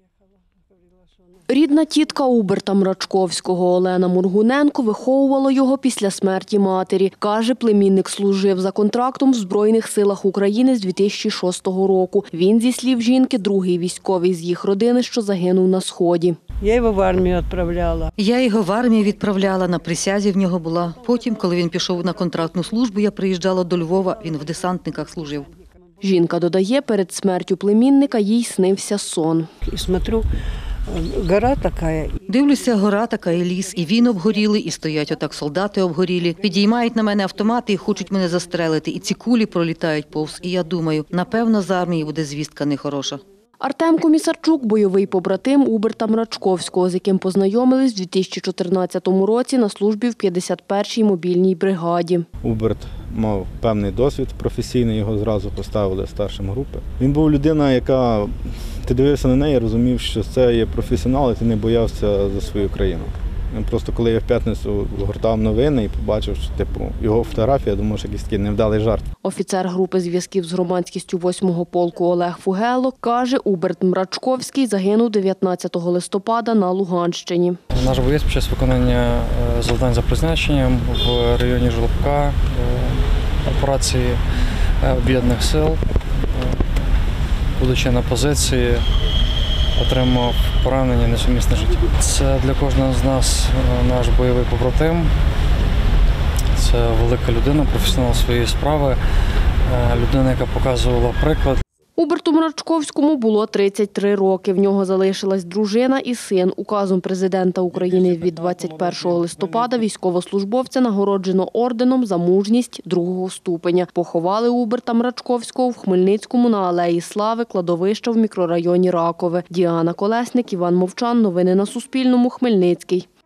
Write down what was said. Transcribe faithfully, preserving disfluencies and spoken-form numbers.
Рідна тітка Уберта Мрачковського Олена Моргуненко виховувала його після смерті матері. Каже, племінник служив за контрактом в Збройних силах України з дві тисячі шостого року. Він, зі слів жінки, другий військовий з їх родини, що загинув на Сході. Я його в армію відправляла. Я його в армію відправляла, на присязі в нього була. Потім, коли він пішов на контрактну службу, я приїжджала до Львова, він в десантниках служив. Жінка додає, перед смертю племінника їй снився сон. І смотрю, гора така. Дивлюся, гора така і ліс, і він обгорілий, і стоять отак солдати обгорілі. Підіймають на мене автомати і хочуть мене застрелити, і ці кулі пролітають повз. І я думаю, напевно, з армії буде звістка нехороша. Артем Комісарчук – бойовий побратим Уберта Мрачковського, з яким познайомились у дві тисячі чотирнадцятому році на службі в п'ятдесят першій мобільній бригаді. Уберт мав певний досвід професійний, його зразу поставили старшим групи. Він був людина, яка, ти дивився на неї, розумів, що це є професіонал, і ти не боявся за свою країну. Просто коли я в п'ятницю гортав новини і побачив, що типу, його фотографія, думаю, що якийсь такий невдалий жарт. Офіцер групи зв'язків з громадськістю восьмого полку Олег Фугело каже, Уберт Мрачковський загинув дев'ятнадцятого листопада на Луганщині. Наш боєць під час виконання завдань за призначенням в районі Жолобка, операції Об'єднаних сил, будучи на позиції, отримав поранення несумісне життя. Це для кожного з нас наш бойовий побратим. Це велика людина, професіонал своєї справи, людина, яка показувала приклад. Уберту Мрачковському було тридцять три роки. В нього залишилась дружина і син. Указом президента України від двадцять першого листопада військовослужбовця нагороджено орденом за мужність другого ступеня. Поховали Уберта Мрачковського в Хмельницькому на Алеї Слави, кладовища в мікрорайоні Ракове. Діана Колесник, Іван Мовчан. Новини на Суспільному. Хмельницький.